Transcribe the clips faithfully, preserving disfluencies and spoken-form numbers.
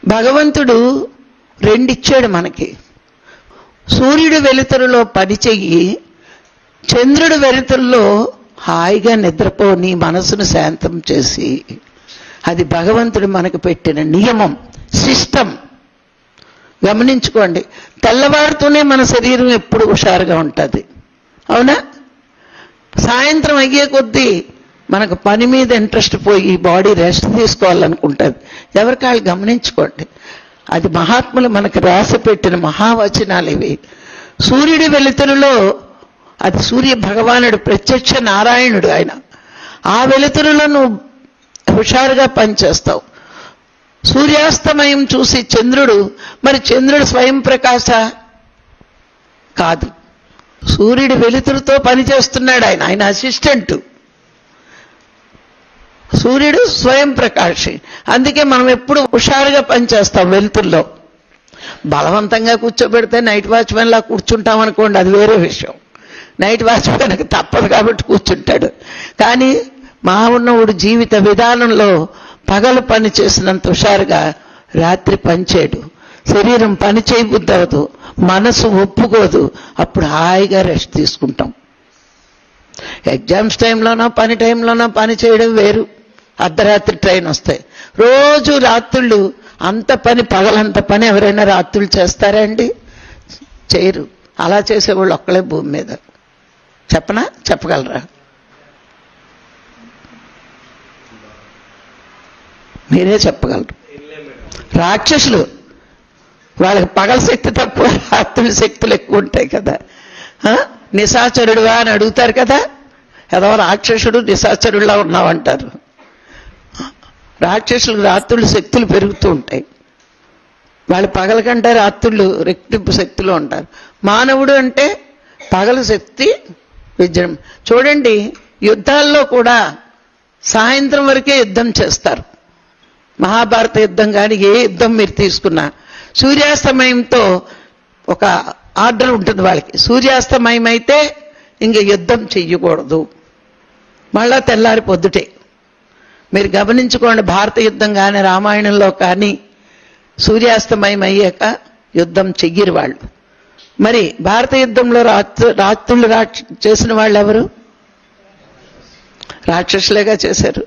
భగవంతుడు రెండిచ్చాడు మనకి. సూర్యుడు వెలుతురులో పని చెయ్యి, చంద్రుడు వెలుతురులో హాయిగా నిద్రపో, నీ మనసును శాంతం చేసి. అది భగవంతుడు మనకు పెట్టిన నియమం, సిస్టమ్. గమనించుకోండి. తెల్లవారుతూనే మన శరీరం ఎప్పుడు హుషారుగా ఉంటుంది, అవునా? సాయంత్రం అయ్యే కొద్దీ మనకు పని మీద ఇంట్రెస్ట్ పోయి బాడీ రెస్ట్ తీసుకోవాలనుకుంటుంది. ఎవరికాళ్ళు గమనించుకోండి. అది మహాత్ములు మనకు రాసి పెట్టిన మహావచనాలు ఇవి. సూర్యుడి వెలుతురులో, అది సూర్య భగవానుడు ప్రత్యక్ష నారాయణుడు ఆయన. ఆ వెలుతురులో నువ్వు హుషారుగా పనిచేస్తావు. సూర్యాస్తమయం చూసి చంద్రుడు, మరి చంద్రుడు స్వయం ప్రకాశ కాదు, సూర్యుడి వెలుతురుతో పనిచేస్తున్నాడు ఆయన, ఆయన అసిస్టెంట్. సూర్యుడు స్వయం ప్రకాశి. అందుకే మనం ఎప్పుడు హుషారుగా పనిచేస్తాం వెలుతురులో. బలవంతంగా కూర్చోబెడితే నైట్ వాచ్మెన్ లా కూర్చుంటాం అనుకోండి, అది వేరే విషయం. నైట్ వాచ్మెన్కి తప్పదు కాబట్టి కూర్చుంటాడు. కానీ మానవుడు జీవిత విధానంలో పగలు పని చేసినంత హుషారుగా రాత్రి పనిచేయడు. శరీరం పని చేయబుద్ధి అవ్వదు, మనసు ఒప్పుకోదు. అప్పుడు హాయిగా రెస్ట్ తీసుకుంటాం. ఎగ్జామ్స్ టైంలోనో పని టైంలోనో పని చేయడం వేరు. అర్ధరాత్రి ట్రైన్ వస్తాయి. రోజు రాత్రుళ్ళు అంత పని, పగలంత పని ఎవరైనా రాత్రులు చేస్తారా అండి? చేయరు. అలా చేసేవాళ్ళు ఒక్కలే భూమి మీద. చెప్పనా? చెప్పగలరా? మీరే చెప్పగలరు. రాక్షసులు, వాళ్ళకి పగల శక్తి తక్కువ, రాత్రుల శక్తులు ఎక్కువ ఉంటాయి కదా. నిశాచరుడువా అని అడుగుతారు కదా. ఏదో రాక్షసుడు నిశాచరుడులా ఉన్నావంటారు. రాక్షసులకు రాత్రుల శక్తులు పెరుగుతూ ఉంటాయి. వాళ్ళు పగల కంటే రాత్రులు రెట్టింపు శక్తిలో ఉంటారు. మానవుడు అంటే పగల శక్తి విజయం. చూడండి, యుద్ధాల్లో కూడా సాయంత్రం వరకే యుద్ధం చేస్తారు. మహాభారత యుద్ధం కానీ ఏ యుద్ధం మీరు తీసుకున్నా సూర్యాస్తమయంతో ఒక ఆర్డర్ ఉంటుంది వాళ్ళకి. సూర్యాస్తమయం అయితే ఇంక యుద్ధం చెయ్యకూడదు, మళ్ళా తెల్లారి పొద్దుటే. మీరు గమనించుకోండి, భారత యుద్ధం కానీ రామాయణంలో కానీ సూర్యాస్తమయం అయ్యాక యుద్ధం చెయ్యరు వాళ్ళు. మరి భారత యుద్ధంలో రాత్రు రాత్రులు రా చేసిన వాళ్ళు ఎవరు? రాక్షసులేగా చేశారు.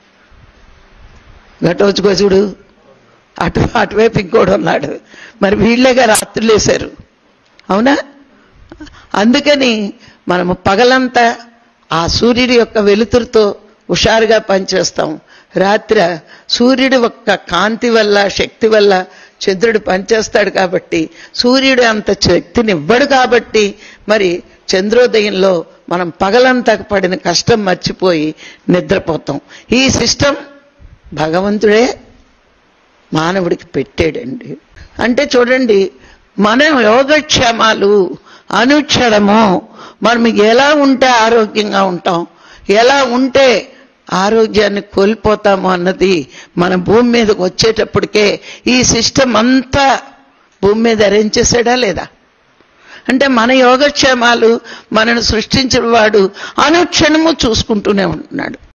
ఘటోత్కచుడు, అటు అటువైపు ఇంకోడు ఉన్నాడు. మరి వీళ్ళేగా రాత్రులు వేశారు, అవునా? అందుకని మనము పగలంతా ఆ సూర్యుడి యొక్క వెలుతురుతో హుషారుగా పనిచేస్తాం. రాత్రి సూర్యుడి యొక్క కాంతి వల్ల, శక్తి వల్ల చంద్రుడు పనిచేస్తాడు కాబట్టి, సూర్యుడు అంత శక్తిని ఇవ్వడు కాబట్టి మరి చంద్రోదయంలో మనం పగలంతా పడిన కష్టం మర్చిపోయి నిద్రపోతాం. ఈ సిస్టమ్ భగవంతుడే మానవుడికి పెట్టాడండి. అంటే చూడండి, మన యోగక్షేమాలు అనుక్షణము మనం ఎలా ఉంటే ఆరోగ్యంగా ఉంటాం, ఎలా ఉంటే ఆరోగ్యాన్ని కోల్పోతాము అన్నది మన భూమి మీదకి వచ్చేటప్పటికే ఈ సిస్టమ్ అంతా భూమి మీద అరేంజ్ చేసాడా లేదా? అంటే మన యోగక్షేమాలు మనను సృష్టించిన వాడు అనుక్షణము చూసుకుంటూనే ఉంటున్నాడు.